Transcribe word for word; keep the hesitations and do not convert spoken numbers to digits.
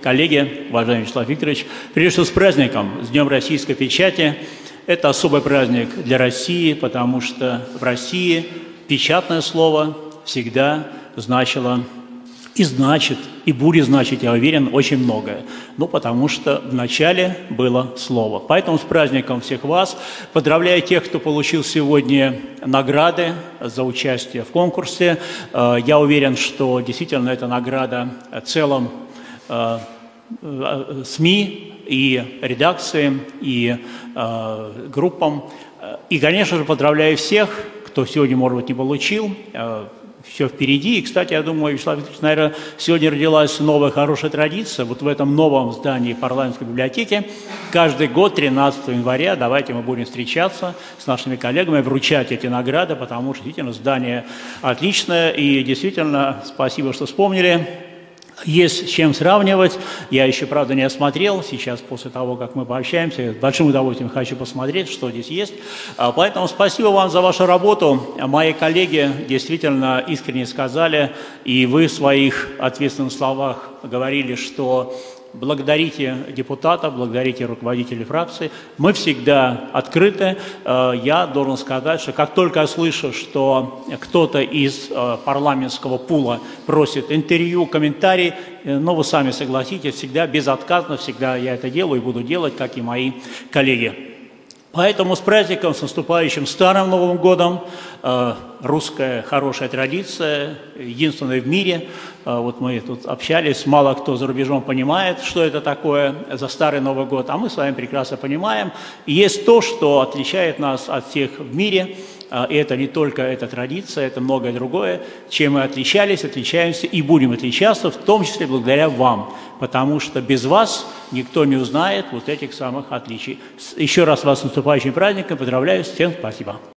коллеги, уважаемый Вячеслав Викторович, прежде всего с праздником, с Днем российской печати. Это особый праздник для России, потому что в России печатное слово всегда значило и значит, и будет значить, я уверен, очень многое. Ну, потому что вначале было слово. Поэтому с праздником всех вас. Поздравляю тех, кто получил сегодня награды за участие в конкурсе. Я уверен, что действительно эта награда целым СМИ и редакциям, и группам. И, конечно же, поздравляю всех, кто сегодня, может быть, не получил. Все впереди. И, кстати, я думаю, Вячеслав Викторович, наверное, сегодня родилась новая хорошая традиция. Вот в этом новом здании парламентской библиотеки каждый год, тринадцатого января, давайте мы будем встречаться с нашими коллегами, вручать эти награды, потому что, действительно, здание отличное. И, действительно, спасибо, что вспомнили. Есть с чем сравнивать. Я еще, правда, не осмотрел. Сейчас, после того, как мы пообщаемся, с большим удовольствием хочу посмотреть, что здесь есть. Поэтому спасибо вам за вашу работу. Мои коллеги действительно искренне сказали, и вы в своих ответственных словах говорили, что благодарите депутатов, благодарите руководителей фракции. Мы всегда открыты. Я должен сказать, что как только я слышу, что кто-то из парламентского пула просит интервью, комментарий, но вы сами согласитесь, всегда безотказно, всегда я это делаю и буду делать, как и мои коллеги. Поэтому с праздником, с наступающим Старым Новым годом, русская хорошая традиция, единственная в мире. Вот мы тут общались, мало кто за рубежом понимает, что это такое за Старый Новый год, а мы с вами прекрасно понимаем. И есть то, что отличает нас от всех в мире, и это не только эта традиция, это многое другое, чем мы отличались, отличаемся и будем отличаться, в том числе благодаря вам, потому что без вас никто не узнает вот этих самых отличий. Еще раз вас с наступающим праздником, поздравляю, всем спасибо.